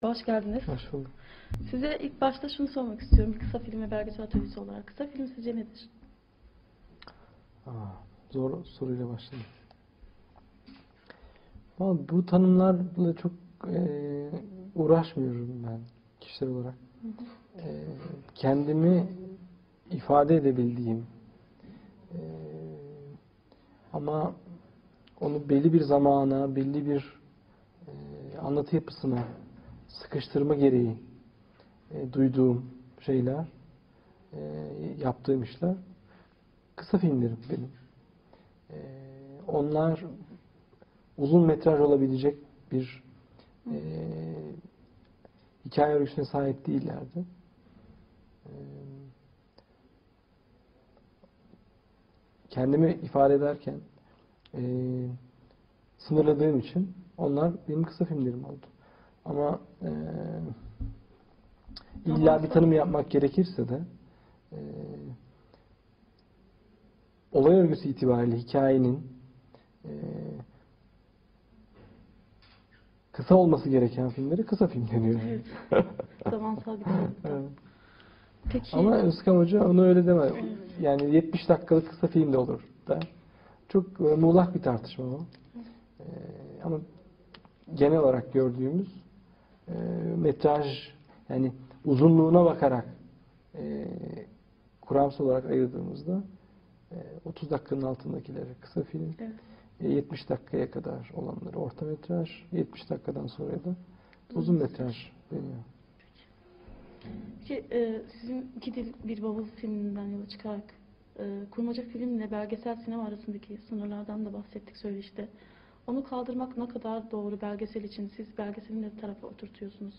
Hoş geldiniz. Hoş bulduk. Size ilk başta şunu sormak istiyorum. Bir kısa film ve belgesel atölyesi olarak. Kısa film sizce nedir? Zor soruyla başladım. Ama bu tanımlarla çok uğraşmıyorum ben kişisel olarak. Kendimi ifade edebildiğim ama onu belli bir zamana, belli bir anlatı yapısına sıkıştırma gereği duyduğum şeyler, yaptığım işler kısa filmlerim benim. Onlar uzun metraj olabilecek bir hikaye örgüsüne sahip değillerdi. Kendimi ifade ederken sınırladığım için onlar benim kısa filmlerim oldu. Ama illa bir tanım yapmak gerekirse de olay örgüsü itibariyle hikayenin kısa olması gereken filmleri kısa film deniyor. Evet. Zamansal bir kısa. Evet. Peki. Ama Özkan Hoca onu öyle deme. Evet. Yani 70 dakikalık kısa film de olur der. Çok muğlak bir tartışma o. Ama genel olarak gördüğümüz metraj, yani uzunluğuna bakarak kuramsal olarak ayırdığımızda 30 dakikanın altındakileri kısa film, evet. 70 dakikaya kadar olanları orta metraj, 70 dakikadan sonra da uzun metraj deniyor. Peki sizin İki Dil Bir Bavul filminden yola çıkarak kurmaca filmle belgesel sinema arasındaki sınırlardan da bahsettik söyleşte. Onu kaldırmak ne kadar doğru belgesel için? Siz belgeseli ne tarafa oturtuyorsunuz?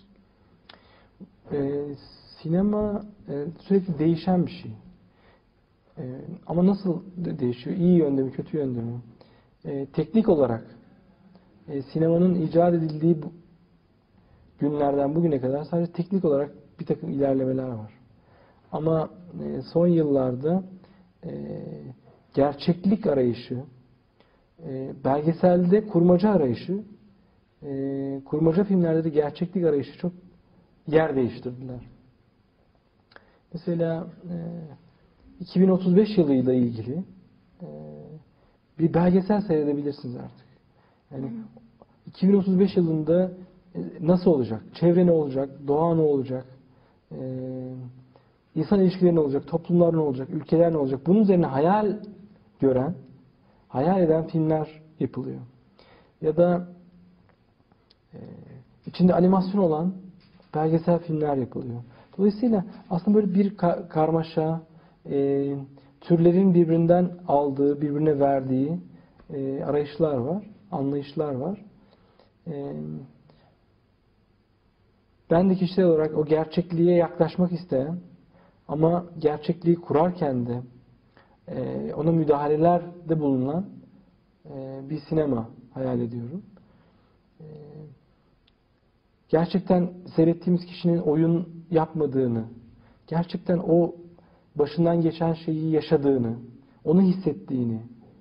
Sinema sürekli değişen bir şey. Ama nasıl değişiyor? İyi yönde mi, kötü yönde mi? Teknik olarak sinemanın icat edildiği günlerden bugüne kadar sadece teknik olarak bir takım ilerlemeler var. Ama son yıllarda gerçeklik arayışı, belgeselde kurmaca arayışı, kurmaca filmlerde de gerçeklik arayışı çok yer değiştirdiler. Mesela 2035 yılıyla ilgili bir belgesel seyredebilirsiniz artık. Yani 2035 yılında nasıl olacak? Çevre ne olacak? Doğa ne olacak? İnsan ilişkileri ne olacak? Toplumlar ne olacak? Ülkeler ne olacak? Bunun üzerine hayal gören, hayal eden filmler yapılıyor. Ya da içinde animasyon olan belgesel filmler yapılıyor. Dolayısıyla aslında böyle bir karmaşa, türlerin birbirinden aldığı, birbirine verdiği arayışlar var, anlayışlar var. Ben de kişisel olarak o gerçekliğe yaklaşmak isteyen ama gerçekliği kurarken de ona müdahalelerde bulunan bir sinema hayal ediyorum. Gerçekten seyrettiğimiz kişinin oyun yapmadığını, gerçekten o başından geçen şeyi yaşadığını, onu hissettiğini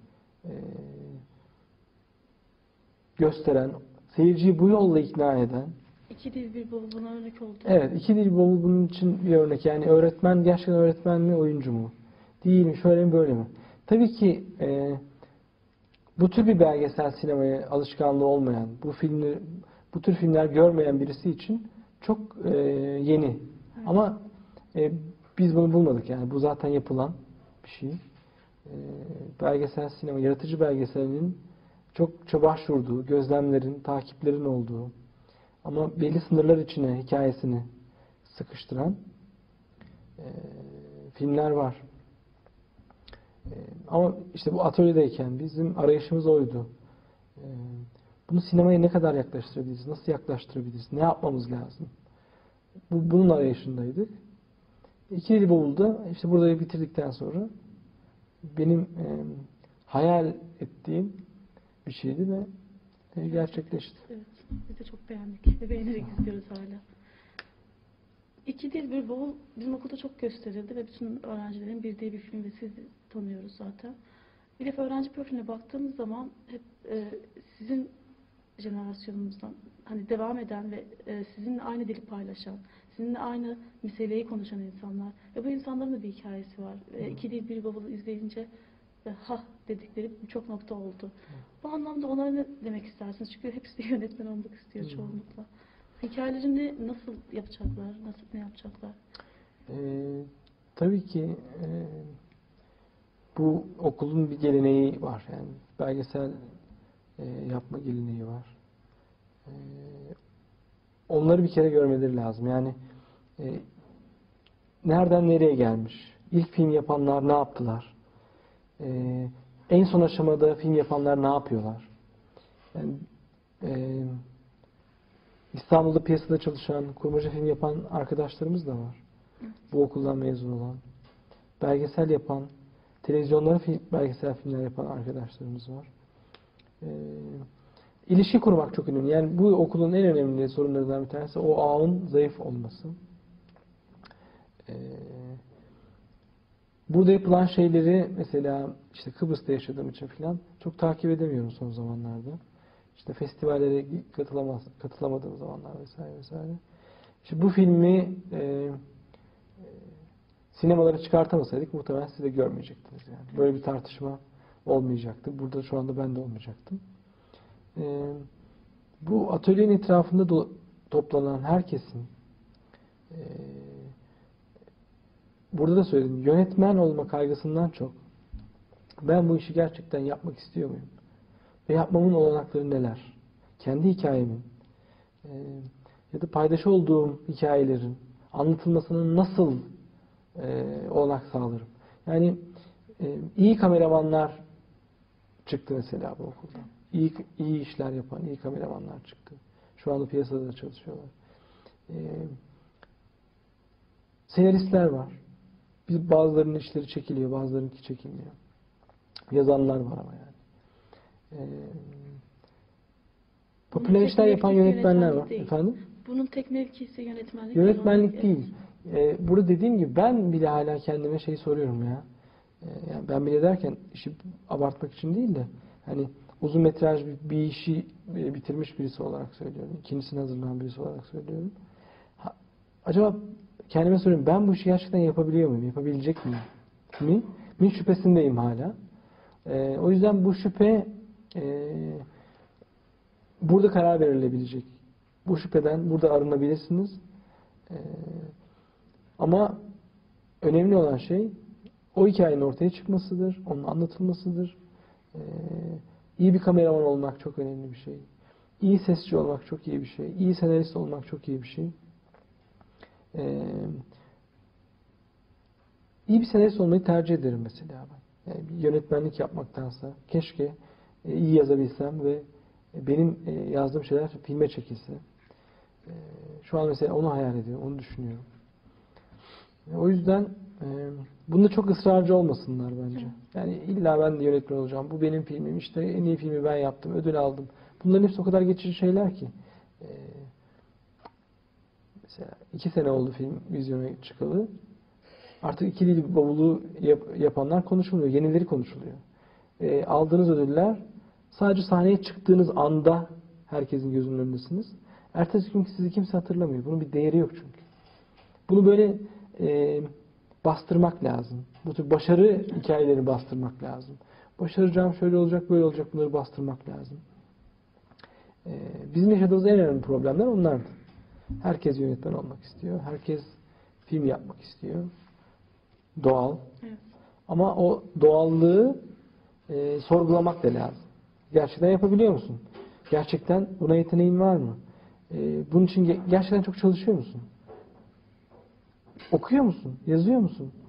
gösteren, seyirciyi bu yolla ikna eden. İki Dil Bir Bavul buna örnek oldu. Evet, İki Dil Bir Bavul bunun için bir örnek. Yani öğretmen, gerçekten öğretmen mi, oyuncu mu? Değil mi, şöyle mi, böyle mi? Tabii ki bu tür bir belgesel sinemaya alışkanlığı olmayan, bu tür filmler görmeyen birisi için çok yeni. Evet. Ama biz bunu bulmadık yani. Bu zaten yapılan bir şey. Belgesel sinema, yaratıcı belgeselinin çokça başvurduğu, gözlemlerin, takiplerin olduğu ama belli sınırlar içine hikayesini sıkıştıran filmler var. Ama işte bu atölyedeyken bizim arayışımız oydu. Bunu sinemaya ne kadar yaklaştırabiliriz? Nasıl yaklaştırabiliriz? Ne yapmamız lazım? Bunun arayışındaydık. İki Dil Bavul'da işte burada bitirdikten sonra benim hayal ettiğim bir şeydi ve gerçekleşti. Evet. Biz de çok beğendik ve beğenerek izliyoruz hala. İki Dil Bir Bavul bizim okulda çok gösterildi ve bütün öğrencilerin bildiği bir film ve siz de tanıyoruz zaten. Bir de öğrenci profiline baktığımız zaman hep sizin jenerasyonumuzdan hani devam eden ve sizinle aynı dili paylaşan, sizinle aynı meseleyi konuşan insanlar. Ve bu insanların da bir hikayesi var. İki Dil Bir Bavul izleyince ha dedikleri birçok nokta oldu. Bu anlamda onlara ne demek istersiniz? Çünkü hepsi de yönetmen olmak istiyor çoğunlukla. Hikayelerini nasıl yapacaklar? Nasıl ne yapacaklar? Tabii ki bu okulun bir geleneği var. Yani belgesel yapma geleneği var. Onları bir kere görmeleri lazım. Yani nereden nereye gelmiş? İlk film yapanlar ne yaptılar? En son aşamada film yapanlar ne yapıyorlar? Yani, İstanbul'da piyasada çalışan, kurmaca film yapan arkadaşlarımız da var. Bu okuldan mezun olan. Belgesel yapan, televizyonlara belgesel filmler yapan arkadaşlarımız var. İlişki kurmak çok önemli. Yani bu okulun en önemli sorunlarından bir tanesi o ağın zayıf olması. Burada yapılan şeyleri mesela işte Kıbrıs'ta yaşadığım için falan çok takip edemiyorum son zamanlarda. İşte festivallere katılamadığım zamanlar vesaire vesaire. İşte bu filmi sinemalara çıkartamasaydık muhtemelen siz de görmeyecektiniz yani. Böyle bir tartışma olmayacaktı. Burada şu anda ben de olmayacaktım. Bu atölyenin etrafında toplanan herkesin burada da söyledim, yönetmen olma kaygısından çok ben bu işi gerçekten yapmak istiyor muyum? Ve yapmamın olanakları neler? Kendi hikayemin ya da paydaş olduğum hikayelerin anlatılmasının nasıl olanak sağlarım? Yani iyi kameramanlar çıktı mesela bu okulda. İyi işler yapan, iyi kameramanlar çıktı. Şu anda piyasada da çalışıyorlar. Senaristler var. Bazılarının işleri çekiliyor, bazılarınınki çekilmiyor. Yazanlar var ama yani. Popüler işler yapan yönetmenler var. Değil. Efendim? Bunun tek mevkisi yönetmenlik. Yönetmenlik değil. Burada dediğim gibi ben bile hala kendime şey soruyorum ya. Yani ben bile derken işi abartmak için değil de hani uzun metraj bir işi bitirmiş birisi olarak söylüyorum. İkincisini hazırlayan birisi olarak söylüyorum. Acaba kendime soruyorum, ben bu işi gerçekten yapabiliyor muyum? Yapabilecek miyim? Min şüphesindeyim hala. O yüzden bu şüphe burada karar verilebilecek. Bu şüpheden burada arınabilirsiniz. Ama önemli olan şey o hikayenin ortaya çıkmasıdır, onun anlatılmasıdır. İyi bir kameraman olmak çok önemli bir şey. İyi sesçi olmak çok iyi bir şey. İyi senarist olmak çok iyi bir şey. İyi bir senarist olmayı tercih ederim mesela ben. Yani bir yönetmenlik yapmaktansa keşke iyi yazabilsem ve benim yazdığım şeyler filme çekilse. Şu an mesela onu hayal ediyorum, onu düşünüyorum. O yüzden bunda çok ısrarcı olmasınlar bence. Yani illa ben de yönetmen olacağım. Bu benim filmim. İşte en iyi filmi ben yaptım. Ödül aldım. Bunların hepsi o kadar geçici şeyler ki. Mesela 2 sene oldu film vizyona çıkalı. Artık İki Dil Bavulu yapanlar konuşulmuyor. Yenileri konuşuluyor. Aldığınız ödüller sadece sahneye çıktığınız anda herkesin gözünün önündesiniz. Ertesi gün sizi kimse hatırlamıyor. Bunun bir değeri yok çünkü. Bunu böyle bastırmak lazım. Bu tür başarı hikayelerini bastırmak lazım. Başaracağım, şöyle olacak, böyle olacak, bunları bastırmak lazım. Bizim yaşadığımız en önemli problemler onlardı. Herkes yönetmen olmak istiyor. Herkes film yapmak istiyor. Doğal. Evet. Ama o doğallığı sorgulamak da lazım. Gerçekten yapabiliyor musun? Gerçekten buna yeteneğin var mı? Bunun için gerçekten çok çalışıyor musun? Okuyor musun? Yazıyor musun?